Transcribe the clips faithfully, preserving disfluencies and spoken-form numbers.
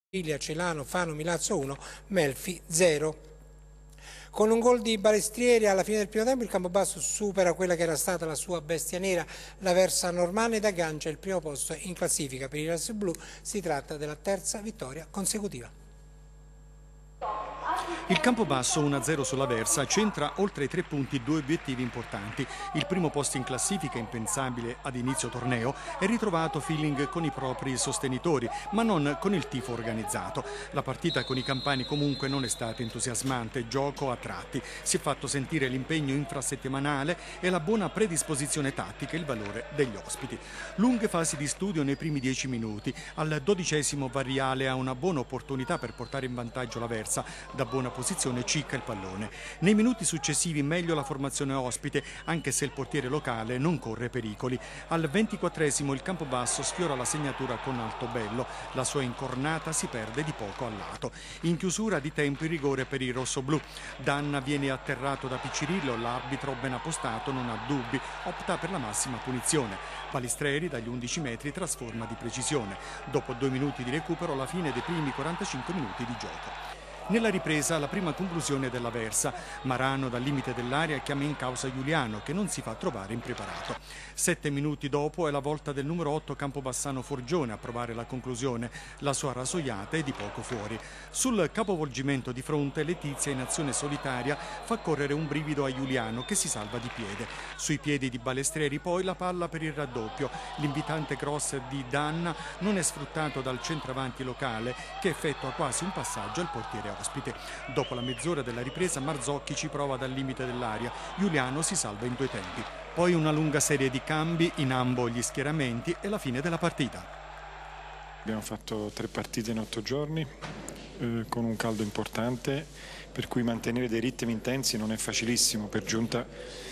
Piglia, Celano, Fano, Milazzo uno, Melfi zero. Con un gol di Balestrieri alla fine del primo tempo il Campobasso supera quella che era stata la sua bestia nera, la Versa Normanna, ed aggancia il primo posto in classifica. Per i rossoblu si tratta della terza vittoria consecutiva. Il Campobasso uno a zero sulla Versa centra oltre ai tre punti due obiettivi importanti. Il primo posto in classifica, impensabile ad inizio torneo, è ritrovato feeling con i propri sostenitori, ma non con il tifo organizzato. La partita con i campani comunque non è stata entusiasmante, gioco a tratti. Si è fatto sentire l'impegno infrasettimanale e la buona predisposizione tattica, il valore degli ospiti. Lunghe fasi di studio nei primi dieci minuti. Al dodicesimo Variale ha una buona opportunità per portare in vantaggio la Versa. Da buona posizione cicca il pallone. Nei minuti successivi meglio la formazione ospite, anche se il portiere locale non corre pericoli. Al ventiquattresimo il Campobasso sfiora la segnatura con Altobello. La sua incornata si perde di poco al lato. In chiusura di tempo il rigore per i rossoblù. Danna viene atterrato da Piccirillo, l'arbitro ben appostato non ha dubbi, opta per la massima punizione. Balestrieri dagli undici metri trasforma di precisione. Dopo due minuti di recupero la fine dei primi quarantacinque minuti di gioco. Nella ripresa la prima conclusione della Versa. Marano dal limite dell'area chiama in causa Giuliano, che non si fa trovare impreparato. Sette minuti dopo è la volta del numero otto Campobassano Forgione a provare la conclusione. La sua rasoiata è di poco fuori. Sul capovolgimento di fronte Letizia in azione solitaria fa correre un brivido a Giuliano, che si salva di piede. Sui piedi di Balestrieri poi la palla per il raddoppio. L'invitante cross di Danna non è sfruttato dal centravanti locale, che effettua quasi un passaggio al portiere ospite. Dopo la mezz'ora della ripresa Marzocchi ci prova dal limite dell'area. Giuliano si salva in due tempi. Poi una lunga serie di cambi in ambo gli schieramenti e la fine della partita. Abbiamo fatto tre partite in otto giorni eh, con un caldo importante, per cui mantenere dei ritmi intensi non è facilissimo, per giunta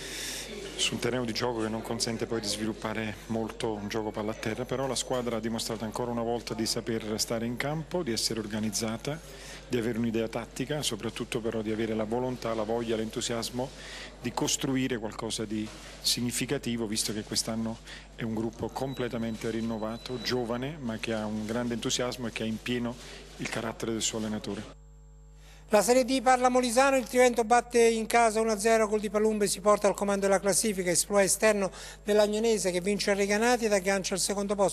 su un terreno di gioco che non consente poi di sviluppare molto un gioco palla a terra, però la squadra ha dimostrato ancora una volta di saper stare in campo, di essere organizzata, di avere un'idea tattica, soprattutto però di avere la volontà, la voglia, l'entusiasmo di costruire qualcosa di significativo, visto che quest'anno è un gruppo completamente rinnovato, giovane, ma che ha un grande entusiasmo e che ha in pieno il carattere del suo allenatore. La Serie D parla Molisano, il Trivento batte in casa uno a zero, gol di Palumbe si porta al comando della classifica, esploit esterno dell'Agnonese che vince a Reganati ed aggancia al secondo posto.